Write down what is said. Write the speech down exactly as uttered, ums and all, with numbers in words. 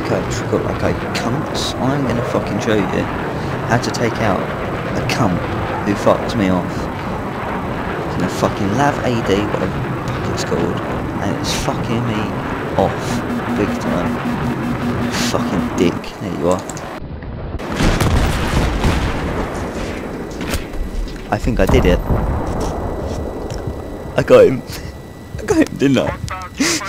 a trick up like a cunt. I'm gonna fucking show you how to take out a cunt who fucks me off. It's a fucking Lav A D, whatever the fuck it's called, and it's fucking me off big time. Fucking dick. There you are. I think I did it. I got him. I got him, didn't I?